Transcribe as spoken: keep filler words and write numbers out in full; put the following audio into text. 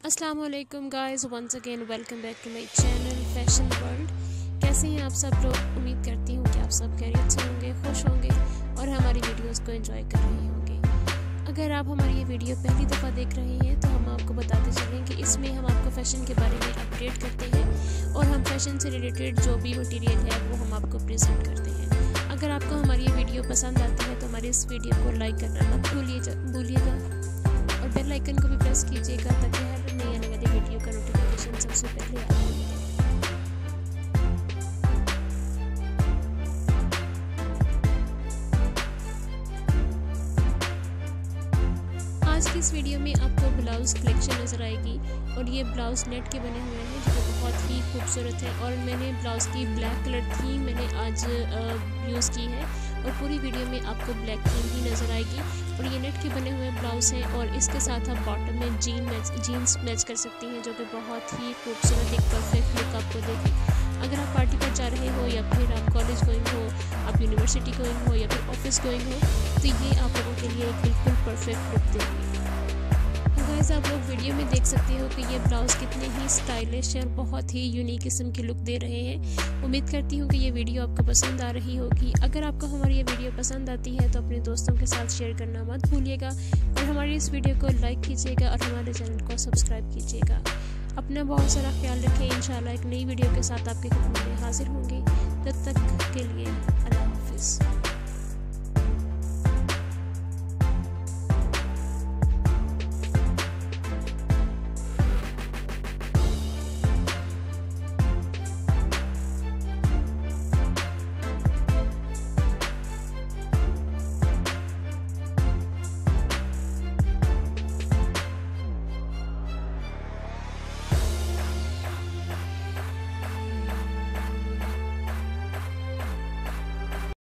अस्सलाम वालेकुम guys, once again welcome back to my channel fashion world. कैसे हैं आप सब लोग? उम्मीद करती हूँ कि आप सब खैरियत से होंगे, खुश होंगे और हमारी वीडियोस को एंजॉय कर रहे होंगे। अगर आप हमारी ये वीडियो पहली दफ़ा देख रहे हैं तो हम आपको बताते चलें कि इसमें हम आपको फ़ैशन के बारे में अपडेट करते हैं और हम फैशन से रिलेटेड जो भी मटीरियल है वो हम आपको प्रेजेंट करते हैं। अगर आपको हमारी ये वीडियो पसंद आती है तो हमारी इस वीडियो को लाइक करना मत भूलिए भूलिएगा और बेल आइकन को भी प्रेस कीजिएगा ताकि हर नई आने वाली वीडियो का नोटिफिकेशन सबसे पहले आपको मिले। आज की इस वीडियो में आपको ब्लाउज़ कलेक्शन नज़र आएगी और ये ब्लाउज़ नेट के बने हुए हैं जो बहुत ही खूबसूरत है और मैंने ब्लाउज़ की ब्लैक कलर थीम मैंने आज यूज़ की है और पूरी वीडियो में आपको ब्लैक थीम ही नज़र आएगी। और ये नेट के बने हुए ब्लाउज़ हैं और इसके साथ आप बॉटम में जीन मैच जीन्स मैच कर सकती हैं जो कि बहुत ही खूबसूरत एक परफेक्ट लुक आपको देगी। अगर आप पार्टी पर जा रहे हो या फिर आप कॉलेज गोइंग हो, आप यूनिवर्सिटी गोइंग हो या फिर ऑफिस गोइंग हो तो ये आप लोगों के लिए एक बिल्कुल परफेक्ट लुक देगी। गाइस, आप लोग वीडियो में देख सकते हो कि ये ब्लाउज़ कितने ही स्टाइलिश और बहुत ही यूनिक किस्म की लुक दे रहे हैं। उम्मीद करती हूँ कि ये वीडियो आपको पसंद आ रही होगी। अगर आपको हमारी ये वीडियो पसंद आती है तो अपने दोस्तों के साथ शेयर करना मत भूलिएगा और हमारी इस वीडियो को लाइक कीजिएगा और हमारे चैनल को सब्सक्राइब कीजिएगा। अपना बहुत सारा ख्याल रखें। इंशाल्लाह एक नई वीडियो के साथ आपके खिदमत में हाजिर होंगे। तब तक के लिए अल्लाह हाफिज़।